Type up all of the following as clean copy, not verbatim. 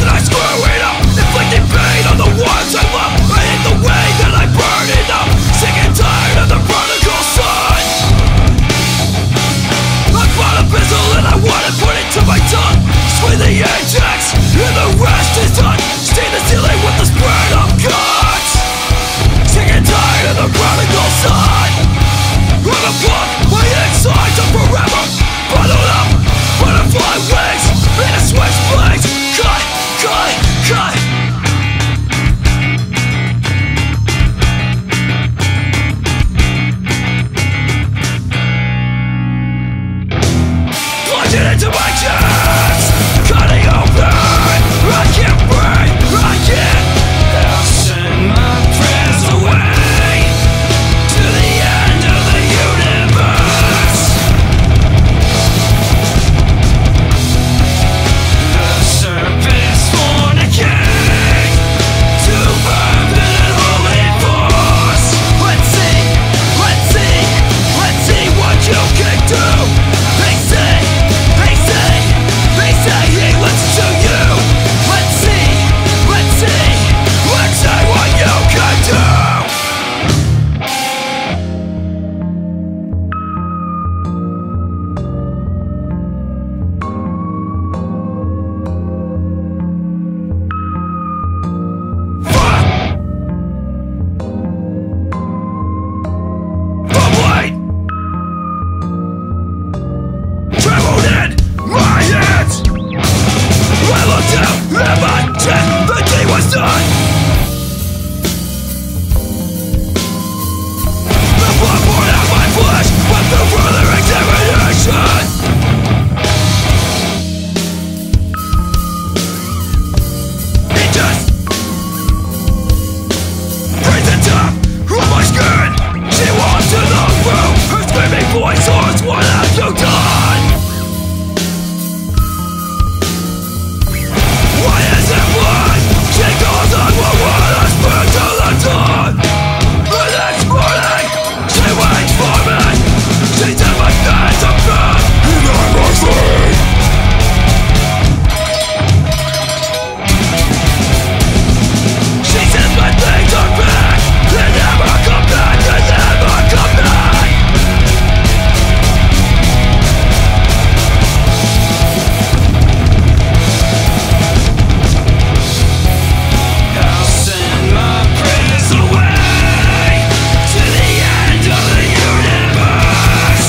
and I screw it up, inflicting pain on the ones I love. I hate the way that I burn it up, sick and tired of the prodigal son. I bought a pistol and I wanna put it to my tongue, swing the ajax and the rest is done. Stain the ceiling with the spread of guts, sick and tired of the prodigal son. I'm a punk, my insides are forever bundled up, butterfly wings in a switchblade. Cut, cut, cut. Plunge it into my chest, cutting open. I can't breathe, I can't. I'll send my prayers away to the end of the universe. The serpent's fornicate to permanent holy force. Let's see, let's see, let's see what you can do. They say, they say, they say he listens to you. Let's see, let's see, let's see what you can do. Trembled in my hands. I looked down at my chest. The deed was done. The blood poured out my flesh, but through further examination. It just brings the top of my skin. She walks to the room. Her screaming voice hoarse. What have you done? Why is it blood? She goes on with what I spit to the dawn. The next morning, she waits for me. She's in my face of blood, and I'm asleep. She says my things are back. They never come back, they never come back. I'll send my prayers away to the end of the universe.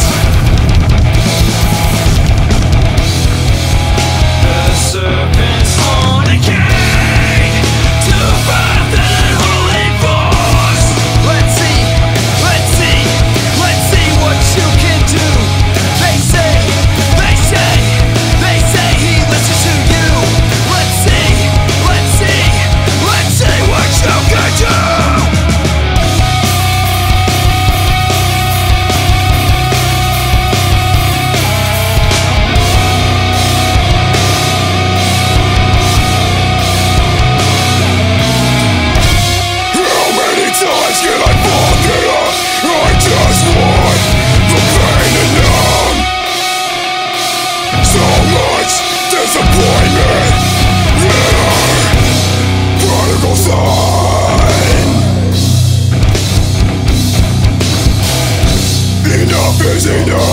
The serpent's fornicate to permanent holy force. Let's see, let's see, let's see what you can do. They say, they say, they say he listens to you. Let's see, let's see, let's see what you can do. How many times can I fuck it up? I just want the pain to numb. So much disappointment in our prodigal son. Enough is enough.